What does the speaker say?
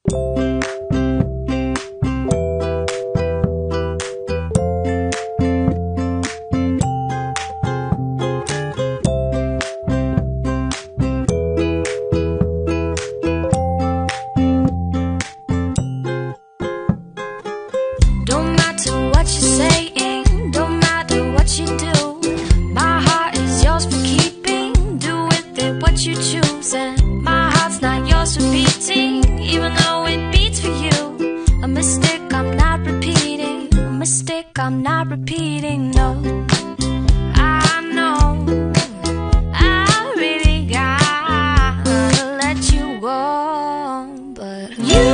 Don't matter what you're saying, don't matter what you do. My heart is yours for keeping. Do with it what you choose. And my heart's not yours for beating, even though it beats for you. A mistake I'm not repeating, a mistake I'm not repeating, no. I know I really gotta let you go, but you